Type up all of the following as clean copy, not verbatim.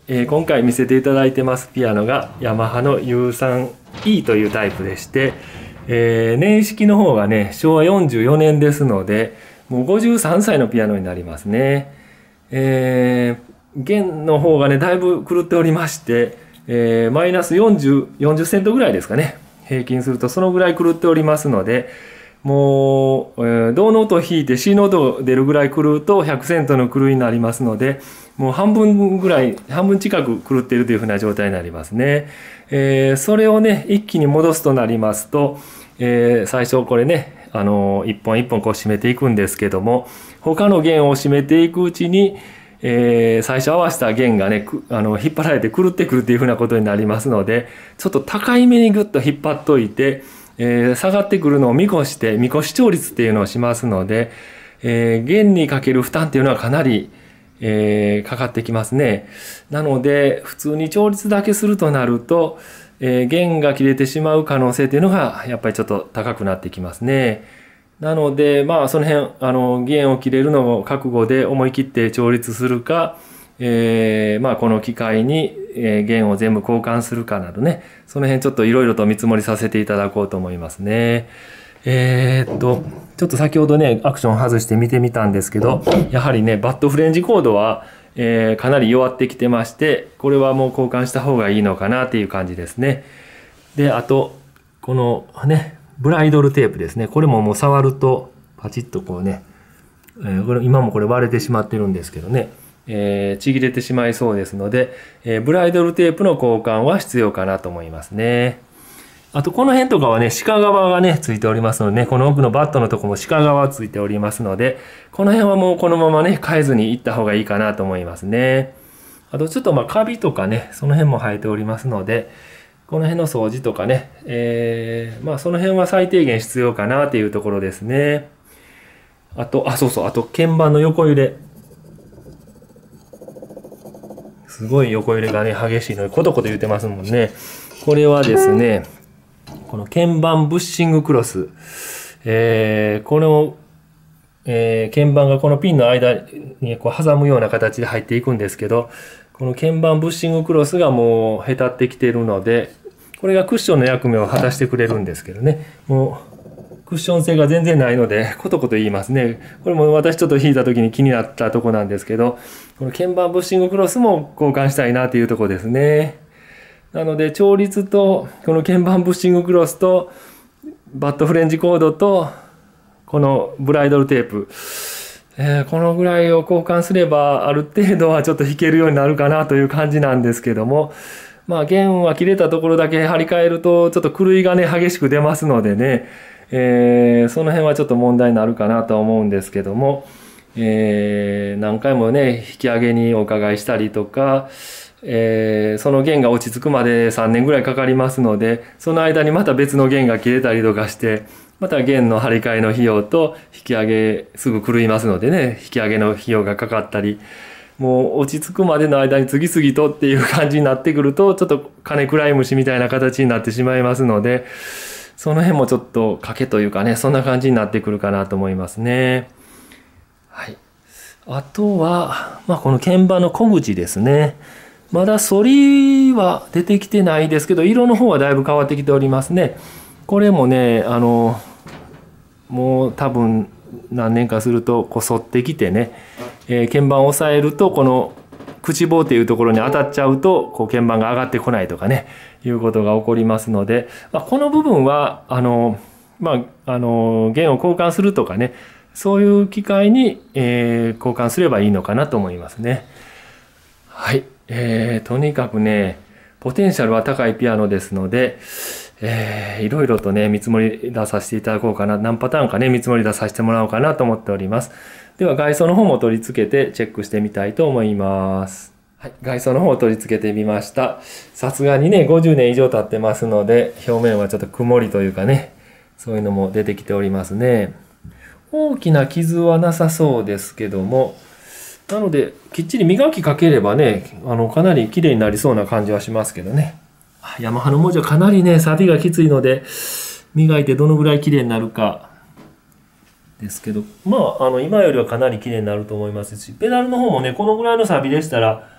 今回見せていただいてますピアノがヤマハの U3E というタイプでして、年式の方がね昭和44年ですのでもう53歳のピアノになりますね。弦の方がねだいぶ狂っておりまして、マイナス40セントぐらいですかね、平均するとそのぐらい狂っておりますので、もう、ドの音を弾いて C の音が出るぐらい狂うと100セントの狂いになりますので、もう半分近く狂っているというふうな状態になりますね。それをね一気に戻すとなりますと、最初これね一本一本こう締めていくんですけども、他の弦を締めていくうちに、最初合わせた弦がね引っ張られて狂ってくるっていうふうなことになりますので、ちょっと高いめにグッと引っ張っといて、下がってくるのを見越して見越し調律っていうのをしますので、弦にかける負担っていうのはかなり、かかってきますね。なので普通に調律だけするとなると、弦が切れてしまう可能性っていうのがやっぱりちょっと高くなってきますね。なのでまあその辺弦を切れるのを覚悟で思い切って調律するか、まあこの機会に弦を全部交換するかなどね、その辺ちょっといろいろと見積もりさせていただこうと思いますね。ちょっと先ほどねアクション外して見てみたんですけど、やはりねバッドフレンジコードは、かなり弱ってきてまして、これはもう交換した方がいいのかなっていう感じですね。であとこのねブライドルテープですね、これももう触るとパチッとこうね、これ今もこれ割れてしまってるんですけどね、ちぎれてしまいそうですので、ブライドルテープの交換は必要かなと思いますね。あとこの辺とかはね鹿革がねついておりますのでね、この奥のバットのとこも鹿革ついておりますので、この辺はもうこのままね変えずにいった方がいいかなと思いますね。あとちょっとまあカビとかねその辺も生えておりますので、この辺の掃除とかね、まあその辺は最低限必要かなというところですね。あとそうそう、あと鍵盤の横揺れ、すごい横揺れがね激しいのでコトコト言ってますもんね。これはですねこの鍵盤ブッシングクロス、この、鍵盤がこのピンの間にこう挟むような形で入っていくんですけど、この鍵盤ブッシングクロスがもうへたってきているので、これがクッションの役目を果たしてくれるんですけどね、もうクッション性が全然ないのでコトコト言いますね。これも私ちょっと弾いた時に気になったとこなんですけど、この鍵盤ブッシングクロスも交換したいなというとこですね。なので調律とこの鍵盤ブッシングクロスとバッドフレンジコードとこのブライドルテープ、このぐらいを交換すればある程度はちょっと弾けるようになるかなという感じなんですけども、まあ弦は切れたところだけ張り替えるとちょっと狂いがね激しく出ますのでね、その辺はちょっと問題になるかなとは思うんですけども、何回もね引き上げにお伺いしたりとか、その弦が落ち着くまで3年ぐらいかかりますので、その間にまた別の弦が切れたりとかして、また弦の張り替えの費用と引き上げすぐ狂いますのでね、引き上げの費用がかかったり、もう落ち着くまでの間に次々とっていう感じになってくると、ちょっと金食らい虫みたいな形になってしまいますので、その辺もちょっと賭けというかね、そんな感じになってくるかなと思いますね。はい。あとは、まあこの鍵盤の小口ですね。まだ反りは出てきてないですけど、色の方はだいぶ変わってきておりますね。これもね、もう多分何年かするとこう反ってきてね、鍵盤を押さえるとこの口棒っていうところに当たっちゃうとこう鍵盤が上がってこないとかね、いうことが起こりますので、この部分は弦を交換するとかね、そういう機会に、交換すればいいのかなと思いますね。はい。とにかくねポテンシャルは高いピアノですので、いろいろとね見積もり出させていただこうかな、何パターンかね見積もり出させてもらおうかなと思っております。では外装の方も取り付けてチェックしてみたいと思います。はい、外装の方を取り付けてみました。さすがにね50年以上経ってますので、表面はちょっと曇りというかね、そういうのも出てきておりますね。大きな傷はなさそうですけども、なのできっちり磨きかければねかなり綺麗になりそうな感じはしますけどね。ヤマハの文字はかなりね錆がきついので、磨いてどのぐらい綺麗になるかですけど、まあ今よりはかなり綺麗になると思いますし、ペダルの方もねこのぐらいの錆でしたら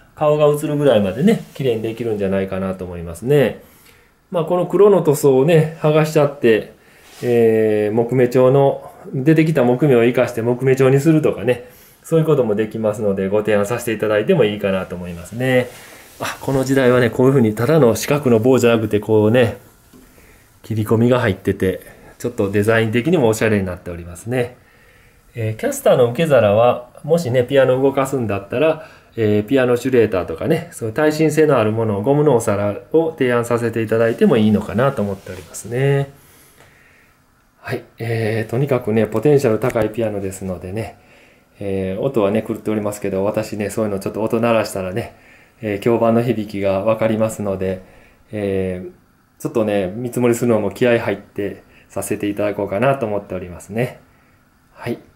顔が映るぐらいまでね、綺麗にできるんじゃないかなと思いますね。まあ、この黒の塗装をね、剥がしちゃって、木目調の、出てきた木目を生かして木目調にするとかね、そういうこともできますので、ご提案させていただいてもいいかなと思いますね。この時代はね、こういうふうにただの四角の棒じゃなくて、こうね、切り込みが入ってて、ちょっとデザイン的にもおしゃれになっておりますね。キャスターの受け皿は、もしね、ピアノを動かすんだったら、ピアノシュレーターとかね、そういう耐震性のあるものを、ゴムのお皿を提案させていただいてもいいのかなと思っておりますね。はい。とにかくね、ポテンシャル高いピアノですのでね、音はね、狂っておりますけど、私ね、そういうのちょっと音鳴らしたらね、響板の響きがわかりますので、ちょっとね、見積もりするのも気合入ってさせていただこうかなと思っておりますね。はい。